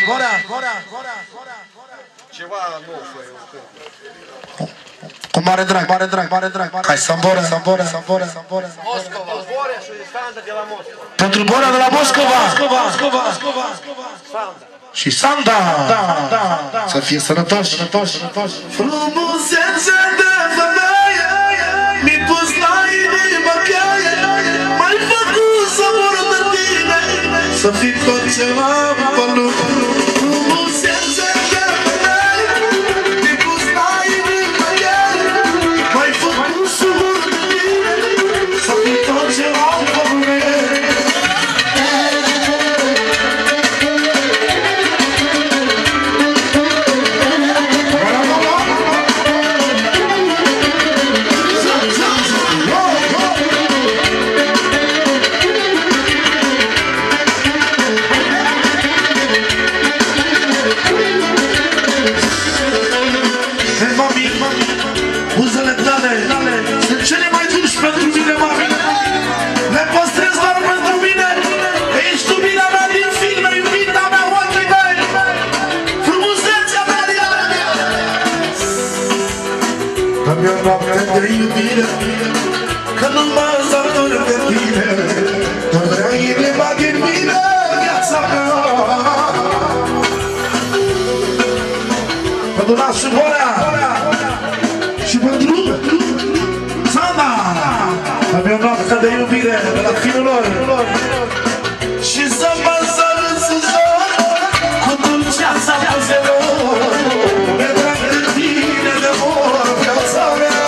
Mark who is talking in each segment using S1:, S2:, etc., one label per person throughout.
S1: Ceva nu fă eu.
S2: Cu mare drag, mare drag, mare drag. Hai, Sambora.
S1: Moscova. Borea și Sanda de la Moscova.
S2: Pentru Borea de la Moscova.
S1: Sanda.
S2: Și Sanda. Să fie sănătoși.
S3: Frumusețe de femeie mi-ai pus la inima cheie, m-ai făcut să mor de tine, să fii tot ce am pe lume. Frumusețe de femeie mi-ai pus la inima cheie, m-ai făcut să mor de tine, să fii tot ce am pe lume. Buzele tale sunt cele mai dulci pentru mine, mami. Le păstrez doar pentru mine. Ești iubita mea din filme, iubita mea, ochii mei, frumusețea mea din ale mele. Dă-mi o noapte de iubire, că nu mă satur de tine. Îmi vrea inima din mine, viața mea. Pentru nașul Borea și pentru Sanda, avem o noapte de iubire de la fiul lor. Și să mă sărut în zor cu dulceața buzelor. Mi-e drag de tine, de mor, viața mea.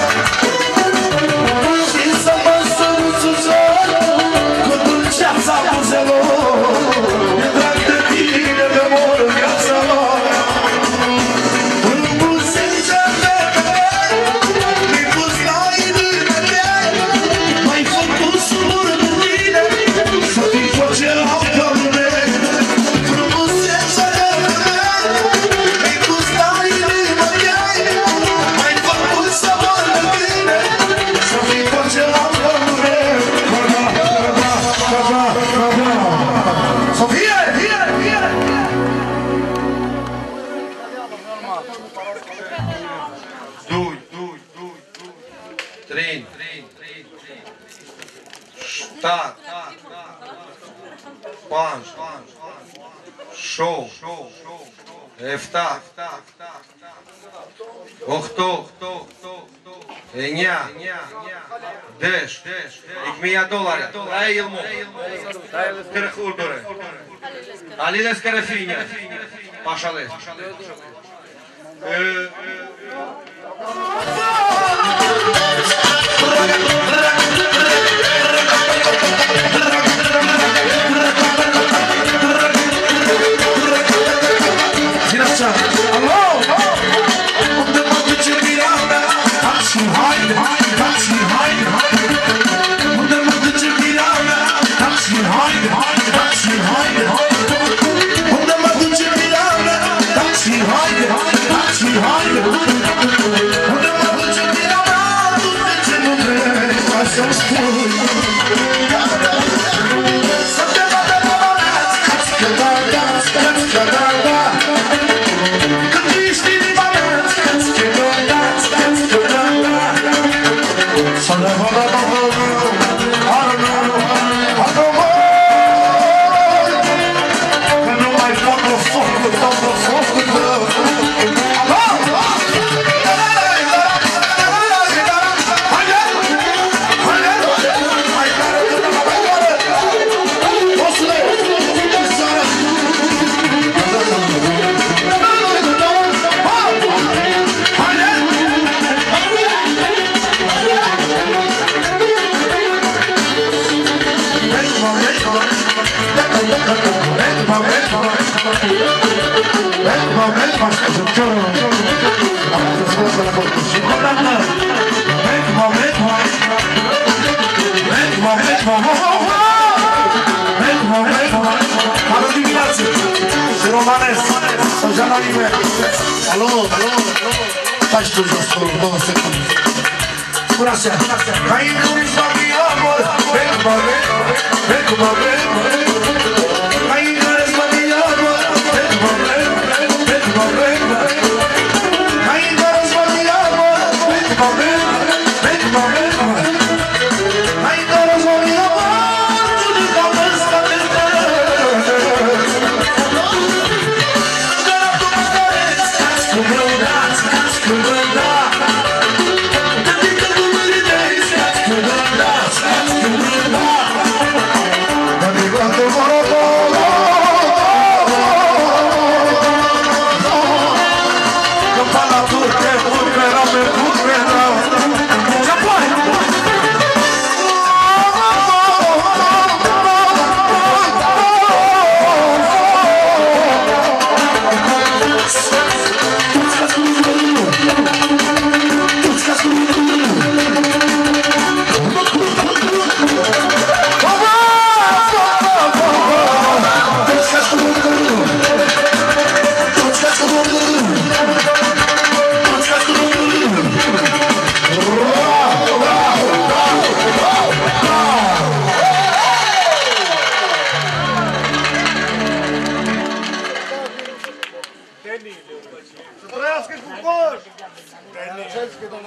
S3: Și să mă sărut în zor cu dulceața buzelor. Mi-e drag de tine, de mor, viața mea.
S1: Так, панш, шоу, ефта, охто, еня, деш, икмия доларя, айылмо, кырхурдуре, алилес карафиня, пашалес. Alô, faz tudo isso, vamos ser por assim, caindo em sua minha amor, vem comigo, caindo em sua minha amor, vem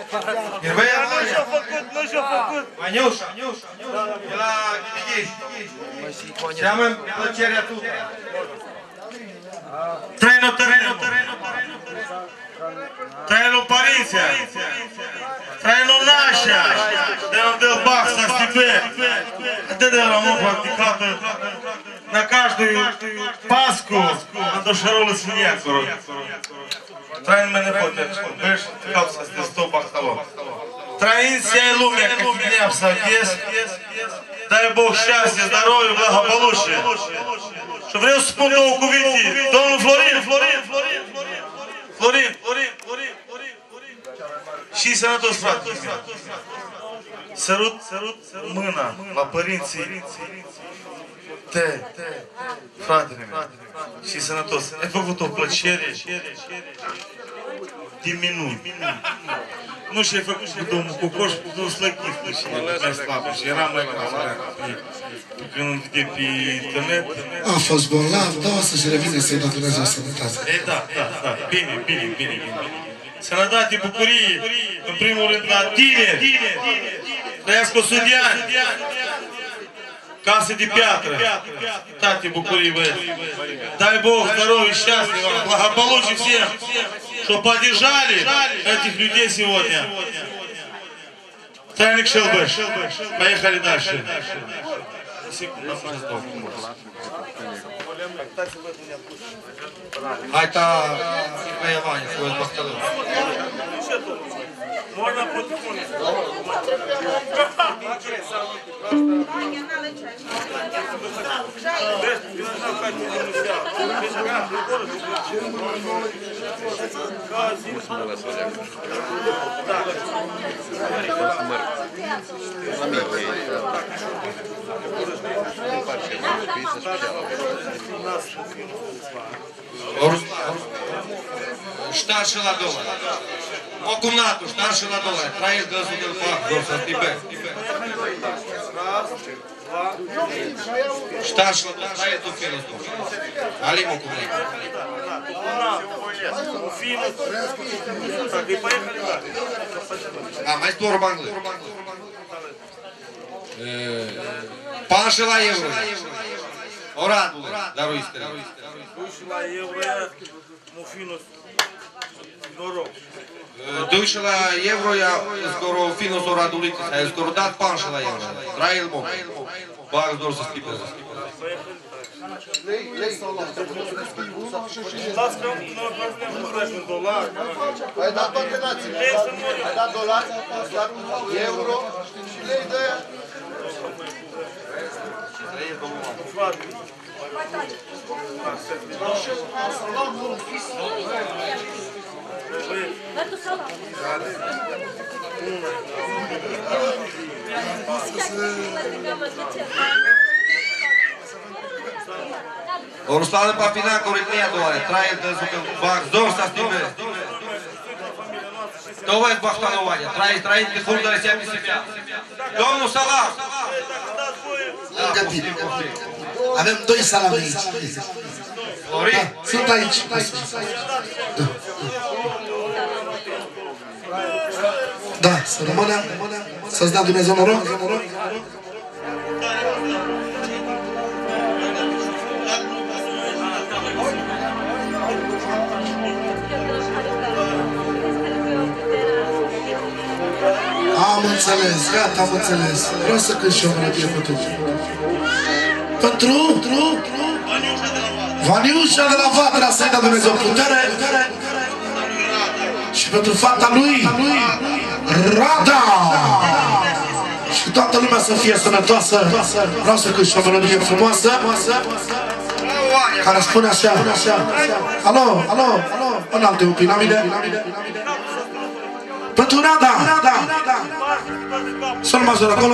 S3: Nu și-a făcut. Vaniușa, de la Ghidigiș. Cea mai plăcerea tu.
S4: Trăinu părinția, trăinu nașa, de la del Baxa, Stipe, atât de la mult practicată, na каждую Пасху, на дошаролу свиньякору. Трăinu мене потеч, виж, капса з сто бахтало. Трăин всей lumea, как меня обсадес, дай Бог счастья, здоровья, благополучия. Și vreau să spun două cuvinte. Domnul Florin. Și sănătos, frate. Sărut mâna la părinții. Fratele meu. Și sănătos. Ai făcut o plăcere din minuni. Nu și-ai făcut cu domnul Cocoș, cu domnul Slăchifă și mai slabă. Și eram mai grav. Când de pe internet...
S1: A fost bolnav, da, o să-și revine să-i dă Dumnezeu sănătate.
S4: E, da. Bine. Sănătate, bucurie, în primul rând la tine. Trăiască 100 de ani. Casă de piatră. Tate, bucurie, băieți. Дай Бог здоровья, счастья вам, благополучия всем, что поддержали этих людей сегодня. Тройник Шелбеш. Поехали дальше.
S3: Hai ta, pe Ivani, să vă băstălăm. Старший ладола. О комнату, старший ладола. Троих глазу del факт, дорса тебе. Старший ладола, троих до филосу. Алим о комнату. А, mai spor bangle. Pași la euro. Oradule, daruiste.
S4: La euro, Mufinus, noroc.
S3: Duși la euro, ja skoro Finus oradulitis, a je skoro dat pași la euro. Trail mok. Bag dor să stipeze.
S2: Ai dat toate națiile. Ai dat dolari, ai dat euro și lei de aia.
S3: Ruslan Papina, Corintnia, doare. Trail de super bag dor să stipeze. Това е бахтанование. Траите хубаво да речем и себя. Domnul Salam!
S1: Avem doi salami aici.
S3: Florin!
S1: Sunt aici. Da, să rămână. Să-ți dea Dumnezeu noroc. Am înțeles, gata, am înțeles. Vreau să cânt și o melodie pentru Vaniușa de la Vatra, să-i dea Dumnezeu putere. Și pentru fata lui Rada. Și toată lumea să fie sănătoasă. Vreau să cânt și o melodie frumoasă care spune așa. Alo, în alte piramide. Pentru Rada. Sol major acolo.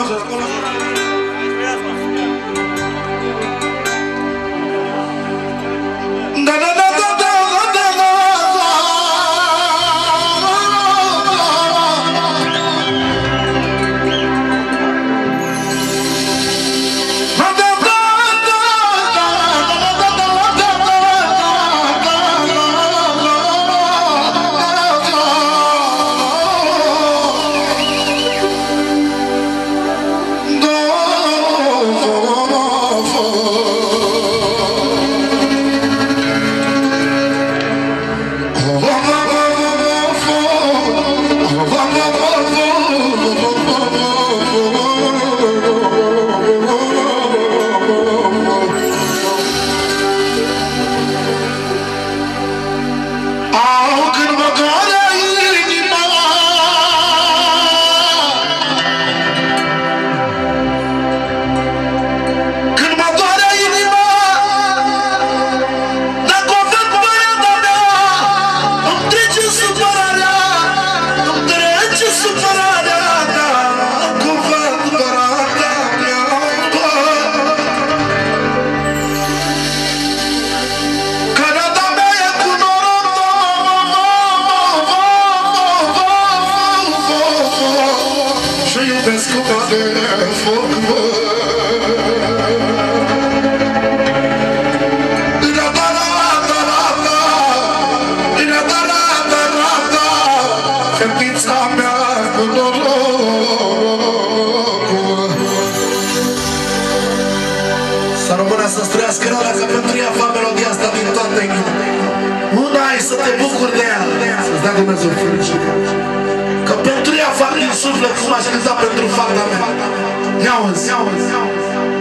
S1: ai să te bucuri de ea. Să-ți dea Dumnezeu fericire. Că pentru ea fac din suflet cum aș cânta pentru fata mea. Ia-o-ți, ia-o-ți, ia-o-ți.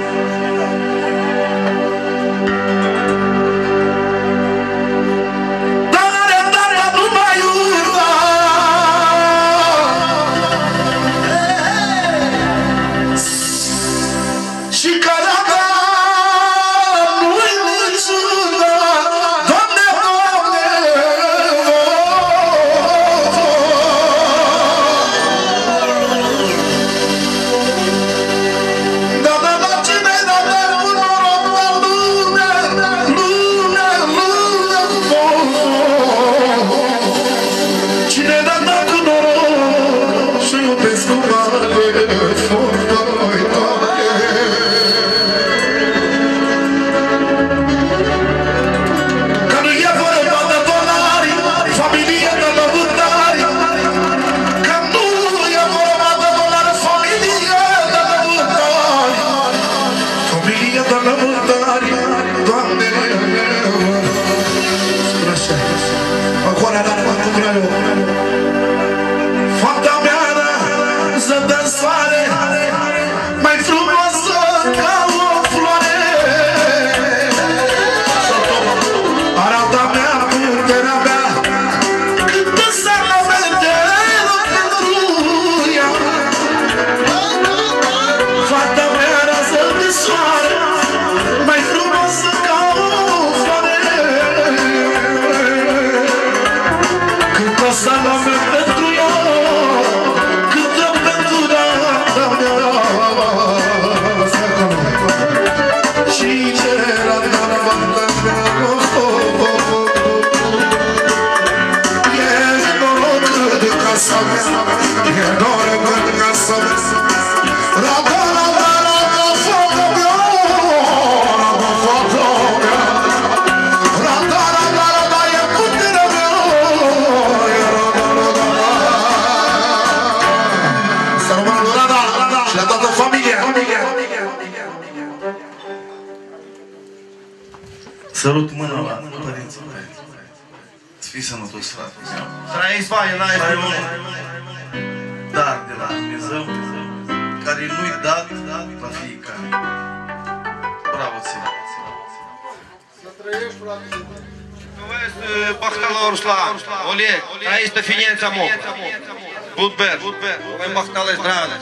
S4: Sărut mâna la părinții tăi. Să fii sănătos, frate.
S2: Trăiți bani, n-ai primul.
S4: Dar de la Dumnezeu, care nu-i dat la fiecare. Bravo ție!
S2: Să trăiești, frate.
S5: Весь Бахтала Руслан, Олег, Раиста Финенца Мок, Будбер, Олег Бахтала Здраве,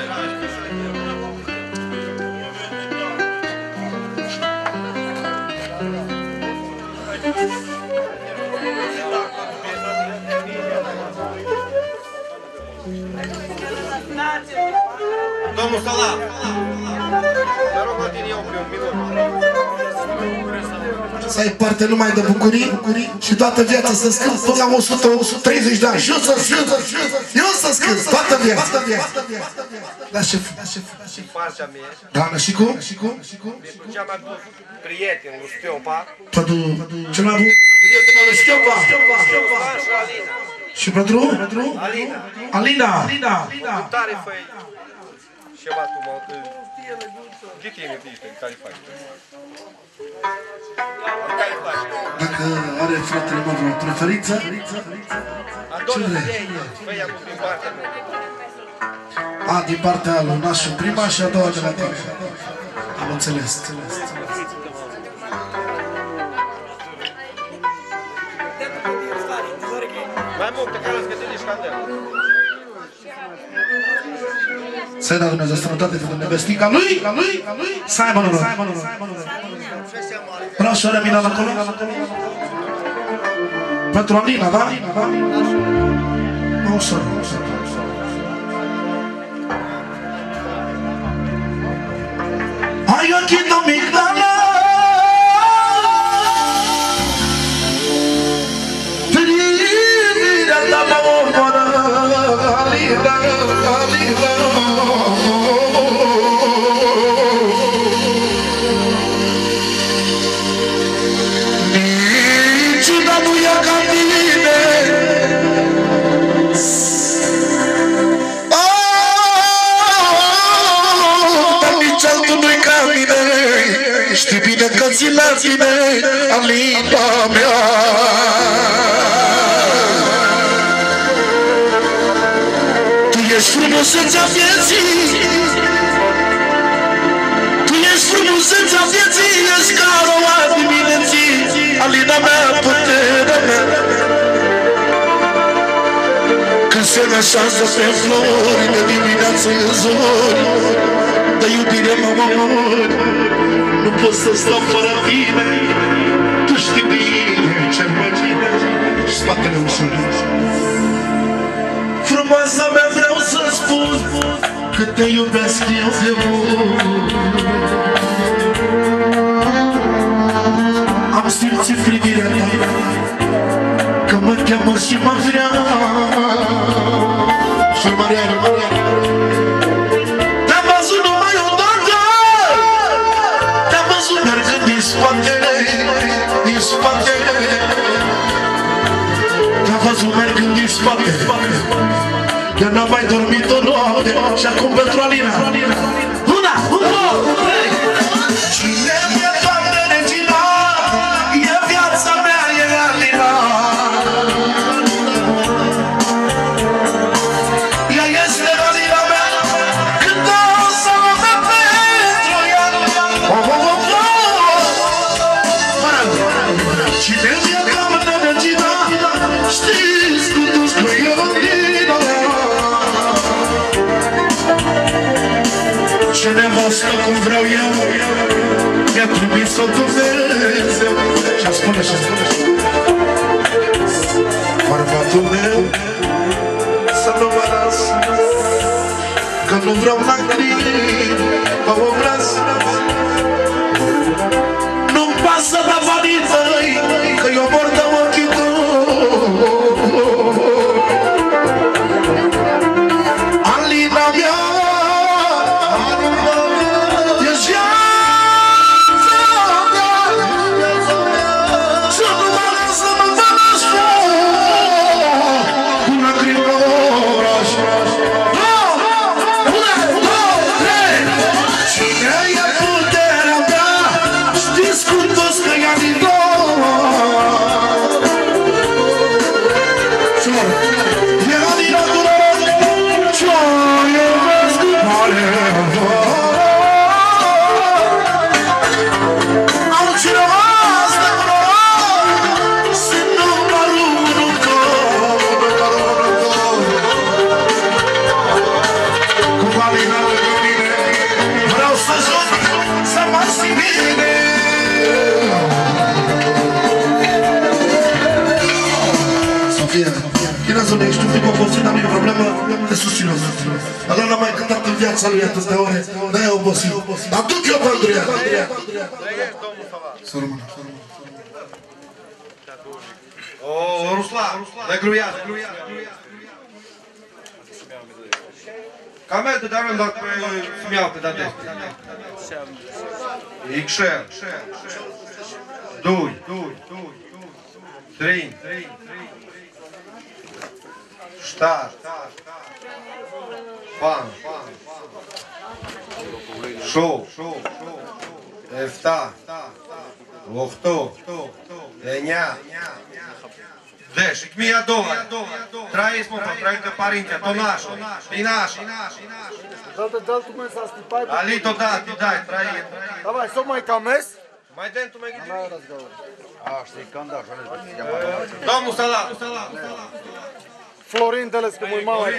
S5: Domnul Salam, te rog la tine eu pe un minut.
S1: Să ai parte numai de bucurii și toată viața să scând până la 130 de ani. Eu să scând toată viața. Da, șef.
S5: Partea mea.
S1: Doamna, și cum?
S5: Pentru cea mai bun prieten, lui Stiopa.
S1: Pentru cel mai bun prietenul lui Stiopa.
S5: Și Alina.
S1: Și pentru? Alina.
S5: Tare făi. Ceva tu mă... De tine ești, care faci?
S1: Dacă are fratele meu vreo preferință?
S5: Ce vrei? Făi acum din partea mea.
S1: A, din partea lui nașul prima și a doua de la tine. Am înțeles.
S5: Mai mult pe care îți gătești candelă.
S1: Să-i dea Dumnezeu sănătate pentru nevestica lui, să aibă noroc. Vreau și o remină acolo. Pentru Alina, da? Nu, sorry. Hai ochii tău migdala, privirea ta mă omoară, Alina. Niciuna nu ia ca tine. Dar nici altul nu-i ca mine. Știi bine că ți la tine, Alina mea.
S3: frumusețea vieții, tu ești frumusețea vieții, ești ca aroa dimineții, alina mea, puterea mea. Când se nașează pe flori, de dimineață în zori, de iubire mă omor, nu pot să stau fără tine, tu știi bine ce-mi bine, spatele ușor. Frumoasa mea, vreau să spun că te iubesc eu de mult. Am simțit privirea ta, că mă cheamă și mă vrea. Și Mariana, te-am văzut numai odată, te-am văzut mergând din spate, din spate. Te-am văzut mergând din spate, eu n-am mai dormit o noapte. Și acum pentru Alina, una, două, trei. Cine mi-e toată regina, e viața mea, e Alina. Ea este Alina mea, când o să mă fac pentru ea. Cine mi-e toată regina, știți cu toți că e Alina. Ce nevastă cum vreau eu, mi-a trimis-o Dumnezeu. Și-a spune, și-a spune, bărbatul meu să nu mă las, că nu vreau lacrimi pe obraz. Nu-mi pasă de banii tăi, că eu mor de ochii tăi. Alina mea, ești un pic obosit, dar nu e problemă, te susțin eu. Ala n-a mai cântat în viața lui atâtea ore, de-aia obosit. Dar duc eu pe Andreea. Să rămână, să rămână.
S5: O, Ruslan, dai gruiază. Камел te dałem dat pe smiał te date. Икшел. Дуй. Трин. Штар. Пан. Шоу. Ефта. Лохто. Еня. Deci, mia doua. Trăiesc, mă, trăiesc părinte, tonașul. Dinașul.
S2: Dă-tu mă să stipai.
S5: Ali, tot dai, trăiesc.
S2: Давай, să mai camez?
S5: Mai dăm tu mai gândi. Domnul Salat.
S2: Florin Teles, că mui mama.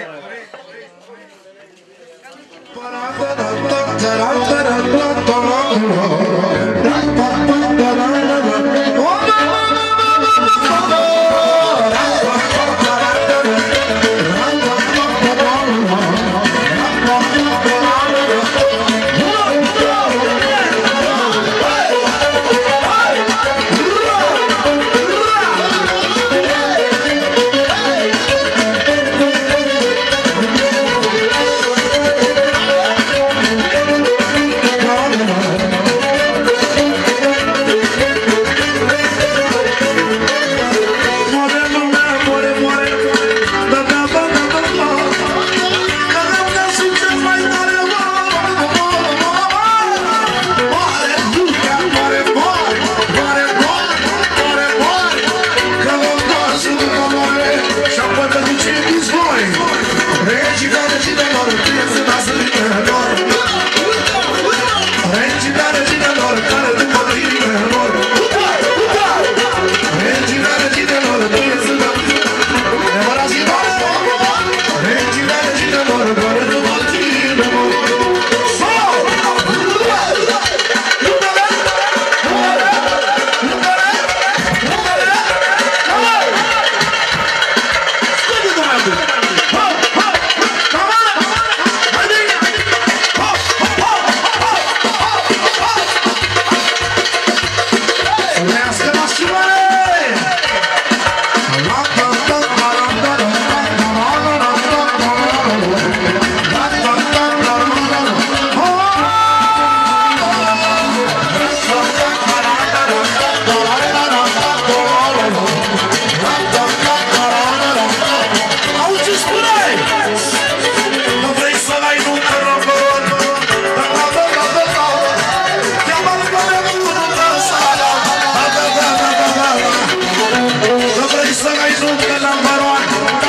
S3: să ai nuntă la Maroan.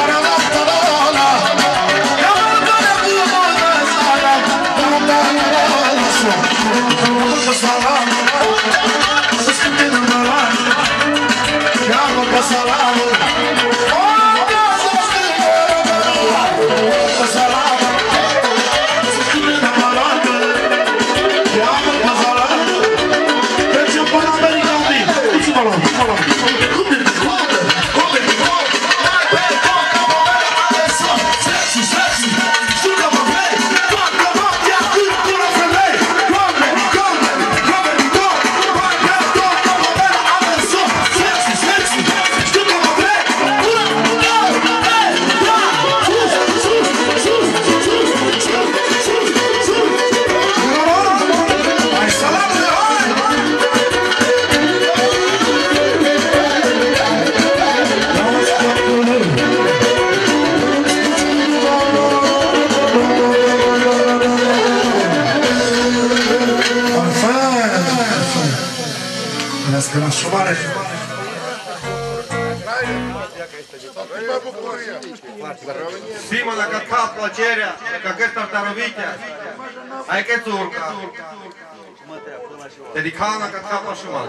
S5: Симона, какая плачеря, как это второвитя, а яке цурка. Деликана, какая пошуман.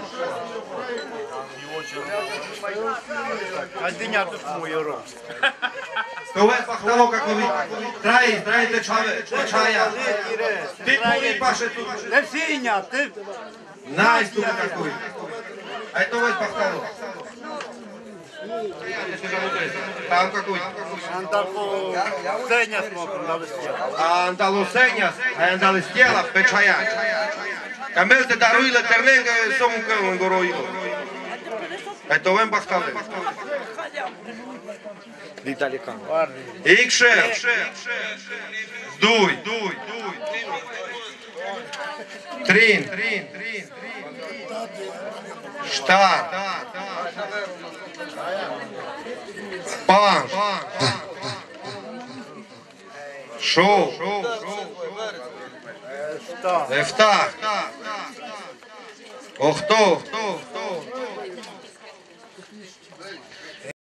S6: Адиня тут мой ром.
S5: Кове пахтало, как вы траите чая. Ты кури паше тут.
S6: Не синя, ты
S5: Настю какой. А это вот пахтало. Там какой?
S6: Анталусеня смотрим на листе.
S5: Анталусеня, анталистела, печая. Камел te daruile terlenga somcă în goroilo. Ai to vem pахтало.
S6: Виталикан.
S5: Икше. Дуй. Трин. Штар. Пан. Шоу. Эфтах. Охто.